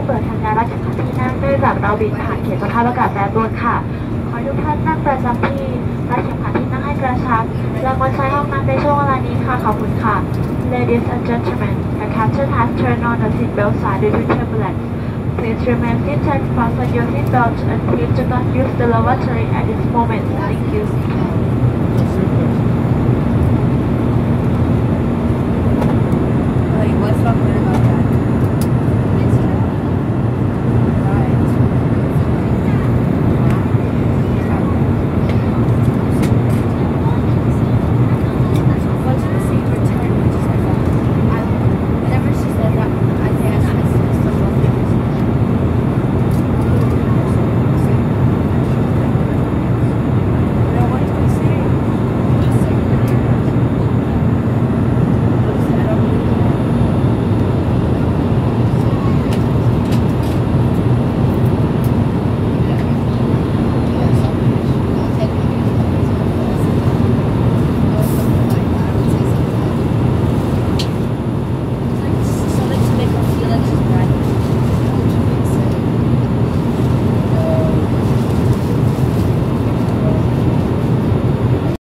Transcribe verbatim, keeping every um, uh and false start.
เปิดทำงานรัดเข็มขัดที่นั่งเนื่องจากเราบินผ่านเขตสภาพอากาศแปรปรวนค่ะขอทุกท่านนั่งประจำที่รัดเข็มขัดที่นั่งให้กระชับและงดใช้ห้องน้ำในช่วงเวลานี้ค่ะขอบคุณค่ะ Ladies and gentlemen, the captain has turned on the seatbelt sign due to turbulence. Please remain seated, fasten your seatbelt, and please do not use the lavatory at this moment. Thank you.